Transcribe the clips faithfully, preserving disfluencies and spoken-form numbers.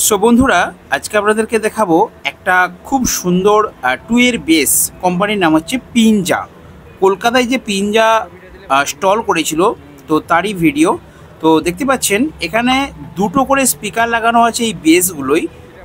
So বন্ধুরা, আজকে আপনাদেরকে দেখাবো একটা খুব সুন্দর টু এর বেস। কোম্পানির নাম হচ্ছে পিঞ্জা। কলকাতায় যে পিঞ্জা স্টল করেছিল, তো তারই ভিডিও। তো দেখতে পাচ্ছেন এখানে দুটো করে স্পিকার লাগানো আছে এই বেসগুলোই,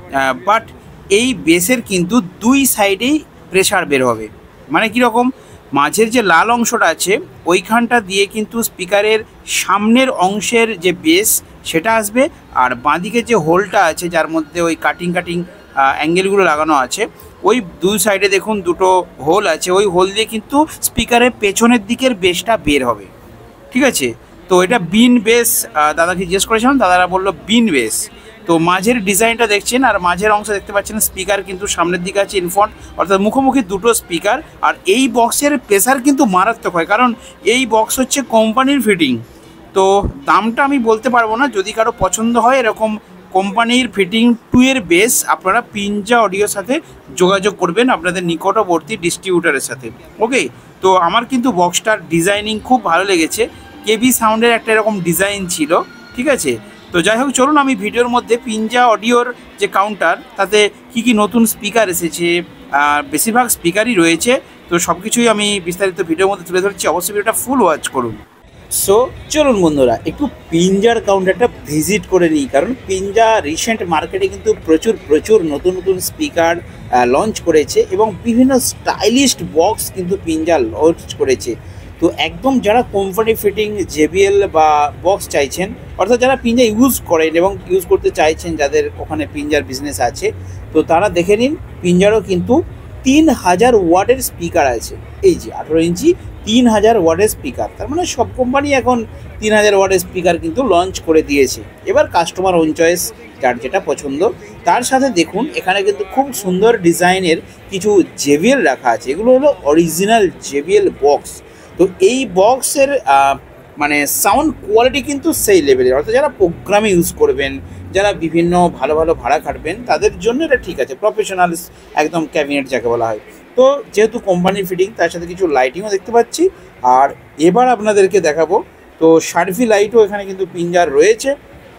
বাট এই বেসের কিন্তু দুই সাইডেই প্রেসার বের হবে। মানে কীরকম, মাঝের যে লাল অংশটা আছে ওইখানটা দিয়ে কিন্তু স্পিকারের সামনের অংশের যে বেস সেটা আসবে, আর বাঁদিকে যে হোলটা আছে যার মধ্যে ওই কাটিং কাটিং অ্যাঙ্গেলগুলো লাগানো আছে, ওই দুই সাইডে দেখুন দুটো হোল আছে, ওই হোল দিয়ে কিন্তু স্পিকারের পেছনের দিকের বেসটা বের হবে। ঠিক আছে, তো এটা বিন বেস। দাদাকে জিজ্ঞেস করেছিলাম, দাদারা বললো বিন বেস। তো মাঝের ডিজাইনটা দেখছেন, আর মাঝের অংশ দেখতে পাচ্ছেন স্পিকার কিন্তু সামনের দিকে আছে ইনফ্রন্ট, অর্থাৎ মুখোমুখি দুটো স্পিকার। আর এই বক্সের প্রেসার কিন্তু মারাত্মক হয়, কারণ এই বক্স হচ্ছে কোম্পানির ফিটিং। তো দামটা আমি বলতে পারবো না, যদি কারো পছন্দ হয় এরকম কোম্পানির ফিটিং টু এর বেস, আপনারা পিঞ্জা অডিওর সাথে যোগাযোগ করবেন আপনাদের নিকটবর্তী ডিস্ট্রিবিউটারের সাথে। ওকে, তো আমার কিন্তু বক্সটার ডিজাইনিং খুব ভালো লেগেছে। কেবি সাউন্ডের একটা এরকম ডিজাইন ছিল। ঠিক আছে, তো যাই হোক, চলুন আমি ভিডিওর মধ্যে পিঞ্জা অডিওর যে কাউন্টার তাতে কি কি নতুন স্পিকার এসেছে, বেশিরভাগ স্পিকারই রয়েছে, তো সব কিছুই আমি বিস্তারিত ভিডিওর মধ্যে তুলে ধরছি। অবশ্যই ভিডিওটা ফুল ওয়াচ করুন। সো চলুন বন্ধুরা, একটু পিঞ্জার কাউন্টারটা ভিজিট করে নিই, কারণ পিঞ্জা রিসেন্ট মার্কেটে কিন্তু প্রচুর প্রচুর নতুন নতুন স্পিকার লঞ্চ করেছে এবং বিভিন্ন স্টাইলিশ বক্স কিন্তু পিঞ্জা লঞ্চ করেছে। তো একদম যারা কোম্পানি ফিটিং জেবিএল বা বক্স চাইছেন, অর্থাৎ যারা পিঞ্জা ইউজ করেন এবং ইউজ করতে চাইছেন, যাদের ওখানে পিঞ্জার বিজনেস আছে, তো তারা দেখে নিন পিঞ্জারও কিন্তু তিন হাজার ওয়াটের স্পিকার আছে। এই যে আঠেরো ইঞ্চি তিন হাজার ওয়াটের স্পিকার, তার মানে সব কোম্পানি এখন তিন হাজার ওয়াটের স্পিকার কিন্তু লঞ্চ করে দিয়েছে। এবার কাস্টমার ওন চয়েস, যার যেটা পছন্দ। তার সাথে দেখুন এখানে কিন্তু খুব সুন্দর ডিজাইনের কিছু জেবিএল রাখা আছে, এগুলো হলো অরিজিনাল জেবিএল বক্স। তো এই বক্সের মানে সাউন্ড কোয়ালিটি কিন্তু সেই লেভেলের, অর্থাৎ যারা প্রোগ্রামে ইউজ করবেন, যারা বিভিন্ন ভালো ভালো ভাড়া খাটবেন, তাদের জন্য এটা ঠিক আছে, প্রফেশনাল একদম ক্যাবিনেট যাকে বলা হয়। তো যেহেতু কোম্পানির ফিটিং, তার সাথে কিছু লাইটিংও দেখতে পাচ্ছি। আর এবার আপনাদেরকে দেখাবো, তো শার্ভি লাইটও এখানে কিন্তু পিঞ্জার রয়েছে।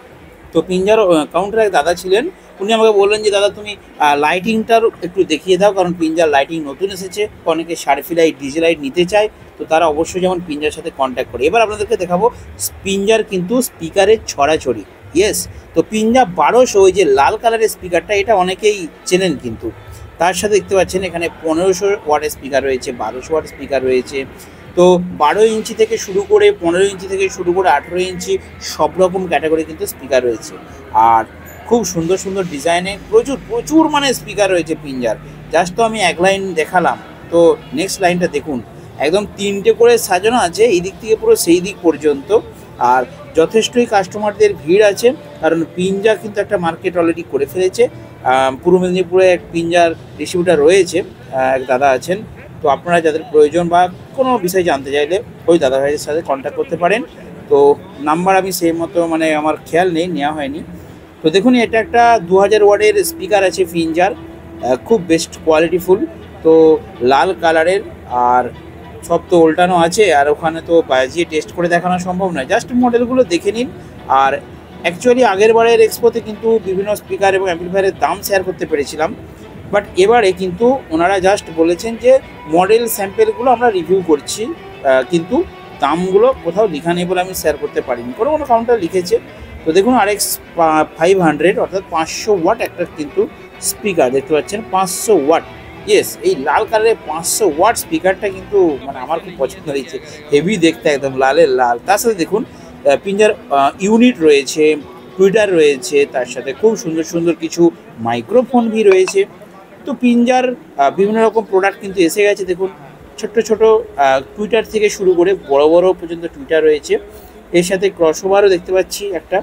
তো পিঞ্জার কাউন্টারে এক দাদা ছিলেন, উনি আমাকে বললেন যে দাদা তুমি লাইটিংটার একটু দেখিয়ে দাও, কারণ পিঞ্জার লাইটিং নতুন এসেছে, অনেকে শার্ভি লাইট ডিজে লাইট নিতে চায়, তো তারা অবশ্যই যেমন পিঞ্জার সাথে কন্ট্যাক্ট করে। এবার আপনাদেরকে দেখাবো পিঞ্জার কিন্তু স্পিকারের ছড়াছড়ি। ইয়েস, তো পিঞ্জা বারোশো, ওই যে লাল কালারের স্পিকারটা, এটা অনেকেই চেনেন কিন্তু। তার সাথে দেখতে পাচ্ছেন এখানে পনেরোশো ওয়াটের স্পিকার রয়েছে, বারোশো ওয়াট স্পিকার রয়েছে। তো বারো ইঞ্চি থেকে শুরু করে পনেরো ইঞ্চি থেকে শুরু করে আঠেরো ইঞ্চি সব রকম ক্যাটাগরি কিন্তু স্পিকার রয়েছে। আর খুব সুন্দর সুন্দর ডিজাইনে প্রচুর প্রচুর মানে স্পিকার রয়েছে পিঞ্জার। জাস্ট তো আমি এক লাইন দেখালাম, তো নেক্সট লাইনটা দেখুন, একদম তিনটে করে সাজানো আছে এই দিক থেকে পুরো সেই দিক পর্যন্ত। আর যথেষ্টই কাস্টমারদের ভিড় আছে, কারণ পিঞ্জা কিন্তু একটা মার্কেট অলরেডি করে ফেলেছে। পূর্ব মেদিনীপুরে এক পিঞ্জার ডিস্ট্রিবিউটার রয়েছে, এক দাদা আছেন। তো আপনারা যাদের প্রয়োজন বা কোনো বিষয় জানতে চাইলে ওই দাদা ভাইয়ের সাথে কন্ট্যাক্ট করতে পারেন। তো নাম্বার আমি সেই মতো মানে আমার খেয়াল নেই, নেওয়া হয়নি। তো দেখুন এটা একটা দু হাজার ওয়ার্ডের স্পিকার আছে পিঞ্জার, খুব বেস্ট কোয়ালিটিফুল। তো লাল কালারের, আর সব তো উল্টানো আছে, আর ওখানে তো বাজিয়ে টেস্ট করে দেখানো সম্ভব নয়, জাস্ট মডেলগুলো দেখে নিন। আর অ্যাকচুয়ালি আগের বারের এক্সপোতে কিন্তু বিভিন্ন স্পিকার এবং অ্যাম্পলিফায়ারের দাম শেয়ার করতে পেরেছিলাম, বাট এবারে কিন্তু ওনারা জাস্ট বলেছেন যে মডেল স্যাম্পেলগুলো আমরা রিভিউ করছি, কিন্তু দামগুলো কোথাও লেখা নেই বলে আমি শেয়ার করতে পারিনি, কোনো কোনো কাউন্টার লিখেছে। তো দেখুন আর এক্স ফাইভ হান্ড্রেড অর্থাৎ পাঁচশো ওয়াট একটা কিন্তু স্পিকার দেখতে পাচ্ছেন, পাঁচশো ওয়াট। ইয়েস, এই লাল কালারের পাঁচশো ওয়াট স্পিকারটা কিন্তু মানে আমার খুব পছন্দ হয়েছে, হেভি দেখতে, একদম লালের লাল। তার সাথে দেখুন পিঞ্জার ইউনিট রয়েছে, টুইটার রয়েছে, তার সাথে খুব সুন্দর সুন্দর কিছু মাইক্রোফোন ভি রয়েছে। তো পিঞ্জার বিভিন্ন রকম প্রোডাক্ট কিন্তু এসে গেছে, দেখুন ছোট্ট ছোট টুইটার থেকে শুরু করে বড় বড় পর্যন্ত টুইটার রয়েছে, এর সাথে ক্রসওভারও দেখতে পাচ্ছি একটা।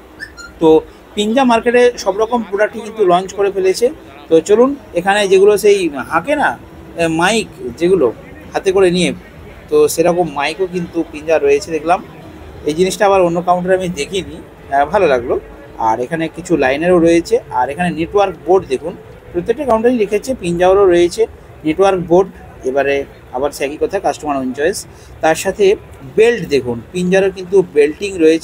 তো পিঞ্জা মার্কেটে সব রকম প্রোডাক্টই কিন্তু লঞ্চ করে ফেলেছে। তো চলুন, এখানে যেগুলো সেই হাঁকে না মাইক, যেগুলো হাতে করে নিয়ে, তো সেরকম মাইকও কিন্তু পিঞ্জা রয়েছে দেখলাম। এই জিনিসটা আবার অন্য কাউন্টারে আমি দেখিনি, ভালো লাগলো। আর এখানে কিছু লাইনেরও রয়েছে, আর এখানে নেটওয়ার্ক বোর্ড দেখুন, প্রত্যেকটা কাউন্টারই লিখেছে, পিঞ্জারও রয়েছে নেটওয়ার্ক বোর্ড। এবারে আবার সে একই কথা, কাস্টমার ওন চয়েস। তার সাথে বেল্ট দেখুন, পিঞ্জারও কিন্তু বেল্টিং রয়েছে,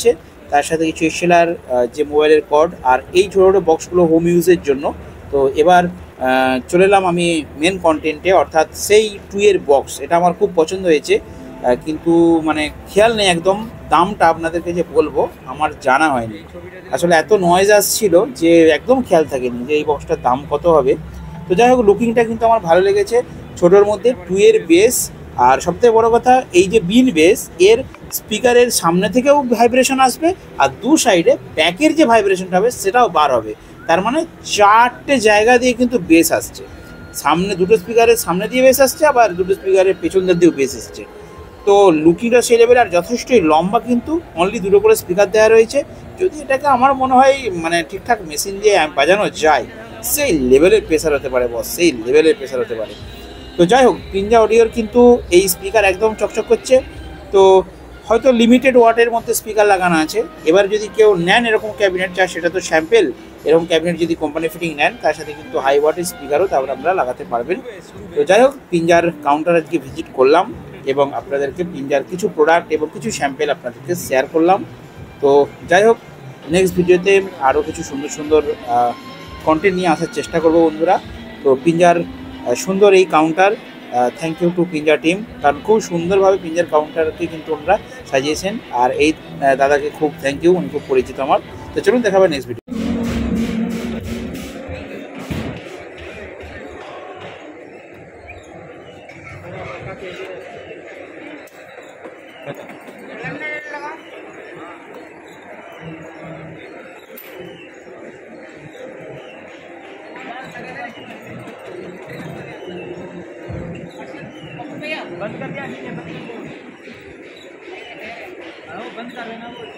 তার সাথে কিছু এসএলআর যে মোবাইলের কর্ড, আর এই ছোটো ছোটো বক্সগুলো হোম ইউজের জন্য। তো এবার চলে এলাম আমি মেন কন্টেন্টে, অর্থাৎ সেই টু এর বক্স। এটা আমার খুব পছন্দ হয়েছে, কিন্তু মানে খেয়াল নেই একদম দামটা আপনাদেরকে যে বলবো আমার জানা হয়নি। আসলে এত নয়েজ আসছিল যে একদম খেয়াল থাকেনি যে এই বক্সটার দাম কত হবে। তো যাই হোক, লুকিংটা কিন্তু আমার ভালো লেগেছে, ছোটোর মধ্যে টু এর বেস। আর সবথেকে বড় কথা, এই যে বিন বেস, এর স্পিকারের সামনে থেকেও ভাইব্রেশন আসবে, আর দু সাইডে ব্যাকের যে ভাইব্রেশনটা হবে সেটাও বার হবে। তার মানে চারটে জায়গা দিয়ে কিন্তু বেস আসছে, সামনে দুটো স্পিকারের সামনে দিয়ে বেস আসছে, আবার দুটো স্পিকারের পেছন দিয়েও বেস আসছে। তো লুকিংটা সেই লেভেল, আর যথেষ্টই লম্বা, কিন্তু অনলি দুটো করে স্পিকার দেওয়া রয়েছে। যদি এটাকে আমার মনে হয় মানে ঠিকঠাক মেশিন দিয়ে বাজানো যায়, সেই লেভেলের প্রেসার হতে পারে বস, সেই লেভেলের প্রেসার হতে পারে। তো যাই হোক, পিঞ্জা অডিওর কিন্তু এই স্পিকার একদম চকচক করছে। তো হয়তো লিমিটেড ওয়াটের মধ্যে স্পিকার লাগানো আছে। এবার যদি কেউ নেন এরকম ক্যাবিনেট, যা সেটা তো স্যাম্পেল, এরকম ক্যাবিনেট যদি কোম্পানি ফিটিং নেন তার সাথে কিন্তু হাই ওয়াটের স্পিকারও তারপর আপনারা লাগাতে পারবেন। তো যাই হোক, পিঞ্জার কাউন্টার আজকে ভিজিট করলাম এবং আপনাদেরকে পিঞ্জার কিছু প্রোডাক্ট এবং কিছু স্যাম্পেল আপনাদেরকে শেয়ার করলাম। তো যাই হোক, নেক্সট ভিডিওতে আরও কিছু সুন্দর সুন্দর কন্টেন্ট নিয়ে আসার চেষ্টা করব বন্ধুরা। তো পিঞ্জার সুন্দর এই কাউন্টার, থ্যাংক ইউ টু পিঞ্জা টিম, কারণ খুব সুন্দরভাবে পিঞ্জার কাউন্টারকে কিন্তু ওনারা সাজিয়েছেন। আর এই দাদাকে খুব থ্যাংক ইউ, উনি খুব পরিচিত আমার। তো চলুন দেখা হবে নেক্সট ভিডিও। बंद कर दिया, ठीक है, बंद कर लेना वो।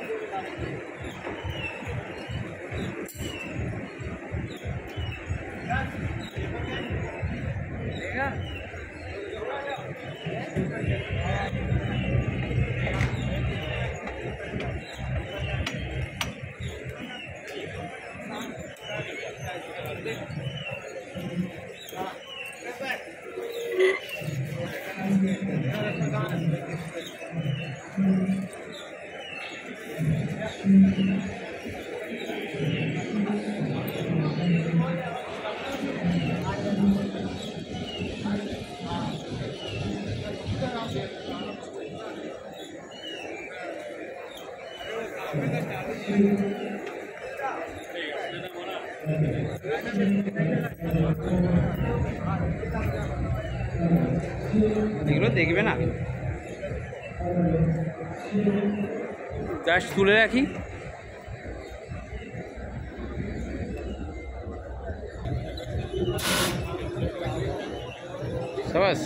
এগুলো দেখবে না, জাস্ট তুলে রাখি। সাবাস।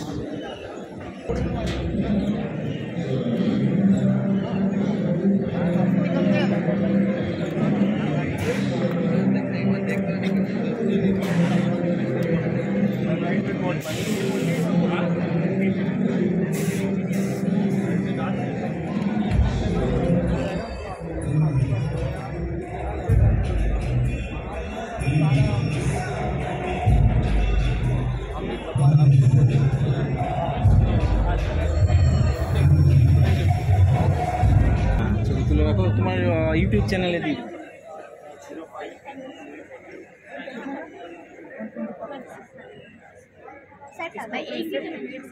তোমার ইউটিউব চ্যানেলে দিই। सेट आता है एक ही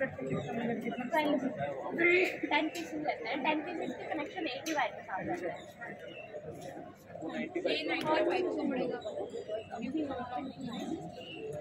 टेन पीसेस लेते हैं, टेन पीसेस के कनेक्शन एक ही वायर के साथ जाता है। ये नाइन्टी फाइव सौ पड़ेगा।